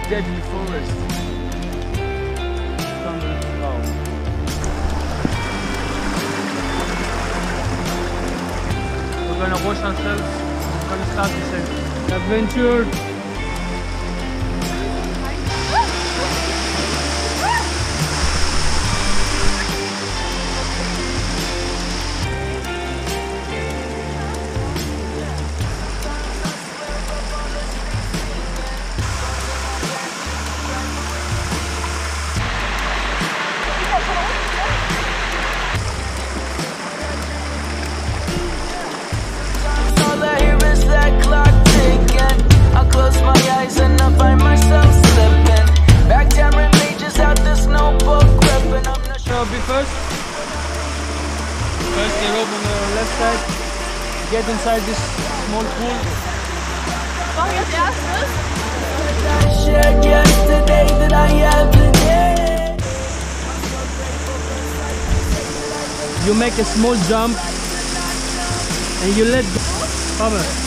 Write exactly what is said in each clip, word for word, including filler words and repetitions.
deadly forest. Oh. We're gonna wash ourselves. We're gonna start this adventure. Close my eyes and I find myself slipping back ten pages out this notebook gripping. I'm not sure. Be first. First, they rope on the left side. Get inside this small pool. Mach ich als erstes? I shared yesterday that I have today. You make a small jump and you let go. Come on.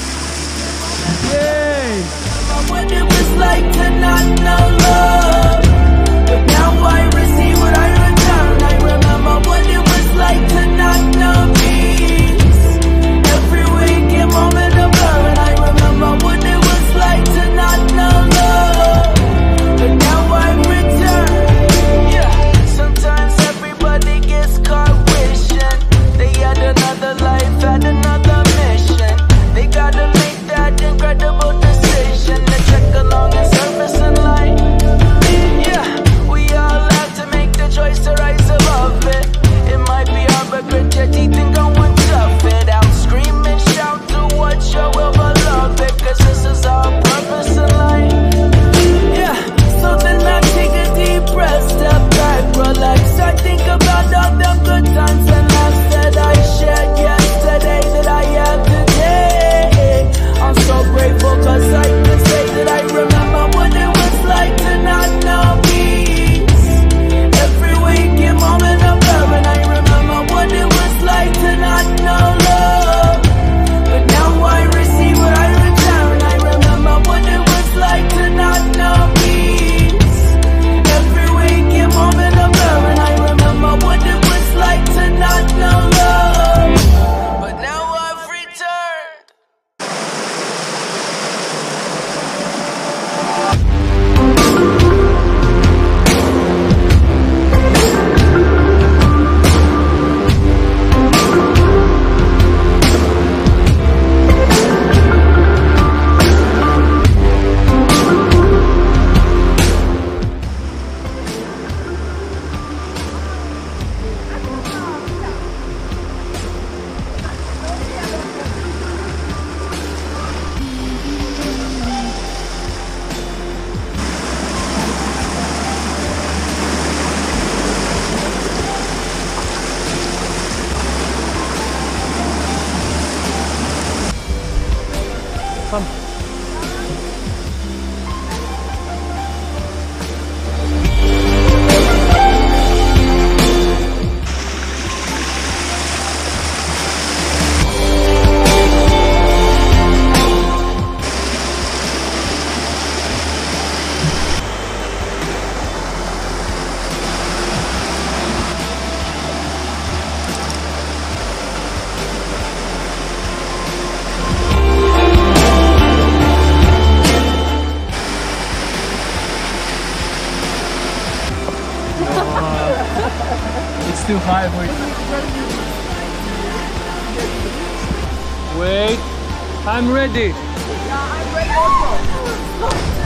Yay! What it was like to not know love, but now I receive what I return. I remember what it was like to not know peace. Every waking moment a blur, and I remember what it was like to not know love, but now I return. Yeah. Sometimes everybody gets caught wishing they had another life, had another mission. They gotta make that incredible decision to check along and surface in light. Yeah, we all have to make the choice to rise above it. It might be hard, but grit your teeth and go and tough it out. Scream and shout to what your will beloved, cause this is our purpose in life. Yeah, so then I take a deep breath, step back, relax. I think about all the good times and laughs that I shared yesterday that I have today. I'm so grateful cause I can say that I remember what it was like to not know peace. Every waking moment of love, and I remember what it was like to not know love, but now I receive what I return. I remember what it was like to not know peace. Every waking moment of love, and I remember what it was like to not know love, but now I've returned. Come. It's too high for you. Wait, I'm ready. Ja, I'm ready also.